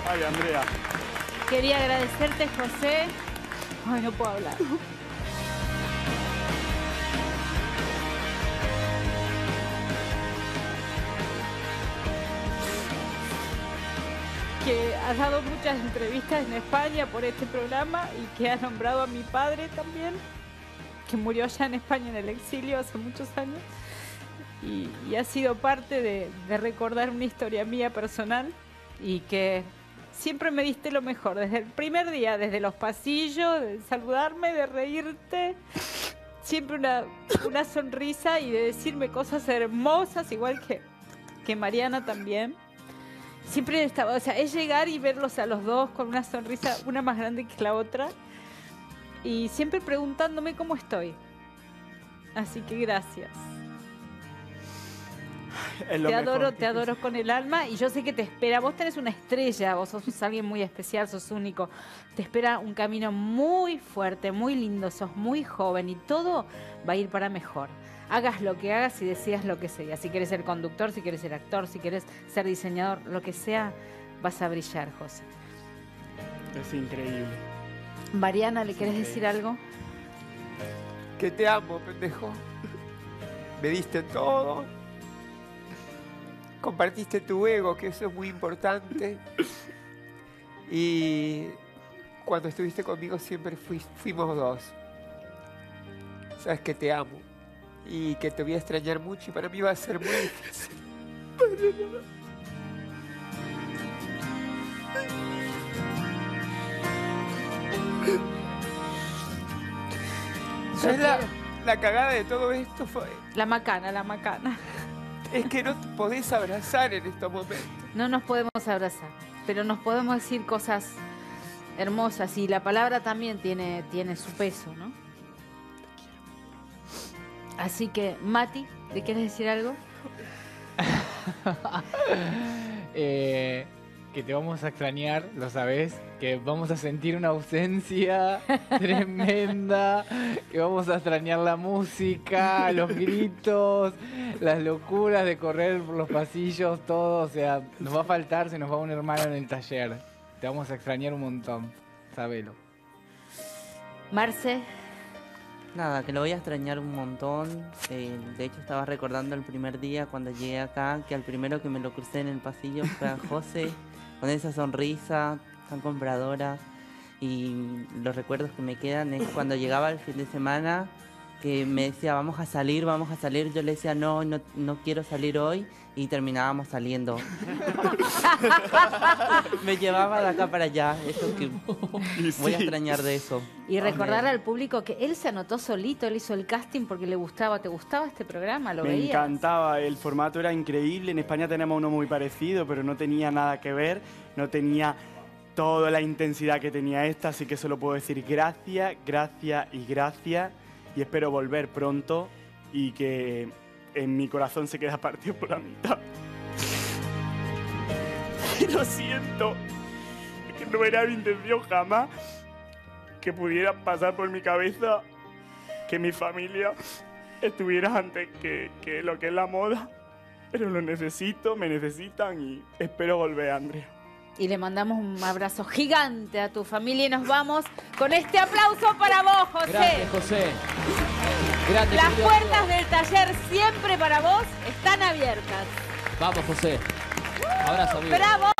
Ay, Andrea. Quería agradecerte, José. Ay, no puedo hablar. Que has dado muchas entrevistas en España por este programa y que has nombrado a mi padre también, que murió allá en España en el exilio hace muchos años. Y ha sido parte de recordar una historia mía personal y que siempre me diste lo mejor, desde el primer día, desde los pasillos, de saludarme, de reírte, siempre una sonrisa y de decirme cosas hermosas, igual que Mariana también. Siempre estaba, o sea, es llegar y verlos a los dos con una sonrisa, una más grande que la otra, y siempre preguntándome cómo estoy. Así que gracias. Te adoro con el alma y yo sé que te espera. Vos tenés una estrella, vos sos alguien muy especial, sos único. Te espera un camino muy fuerte, muy lindo, sos muy joven y todo va a ir para mejor. Hagas lo que hagas y decidas lo que sea. Si quieres ser conductor, si quieres ser actor, si quieres ser diseñador, lo que sea, vas a brillar, José. Es increíble. Mariana, ¿le querés decir algo? Que te amo, pendejo. Me diste todo. Compartiste tu ego, que eso es muy importante. Y cuando estuviste conmigo siempre fuimos dos. Sabes que te amo. Y que te voy a extrañar mucho y para mí va a ser muy difícil. ¿Sabes la cagada de todo esto? Fue... La macana. Es que no te podés abrazar en estos momentos. No nos podemos abrazar, pero nos podemos decir cosas hermosas y la palabra también tiene su peso, ¿no? Así que, Mati, ¿le quieres decir algo? Que te vamos a extrañar, lo sabés, que vamos a sentir una ausencia tremenda, que vamos a extrañar la música, los gritos, las locuras de correr por los pasillos, todo, o sea, nos va a faltar, se nos va un hermano en el taller. Te vamos a extrañar un montón, sabelo. Marce. Nada, que lo voy a extrañar un montón. De hecho, estaba recordando el primer día cuando llegué acá, que al primero que me lo crucé en el pasillo fue a José, con esa sonrisa tan compradora. Y los recuerdos que me quedan es cuando llegaba el fin de semana, que me decía, vamos a salir. Yo le decía, no quiero salir hoy, y terminábamos saliendo. Me llevaba de acá para allá, eso que voy a extrañar de eso. Y recordar al público que él se anotó solito, él hizo el casting porque le gustaba. ¿Te gustaba este programa? ¿Lo veías? Me encantaba, el formato era increíble. En España tenemos uno muy parecido, pero no tenía nada que ver, no tenía toda la intensidad que tenía esta, así que solo puedo decir gracias, gracias y gracias. Y espero volver pronto y que en mi corazón se queda partido por la mitad. Y lo siento, que no era mi intención jamás que pudiera pasar por mi cabeza que mi familia estuviera antes que lo que es la moda. Pero lo necesito, me necesitan y espero volver, Andrea. Y le mandamos un abrazo gigante a tu familia y nos vamos con este aplauso para vos, José. Gracias, José. Grande, las puertas del taller siempre para vos están abiertas. Vamos, José. Abrazo, amigo. ¡Bravo!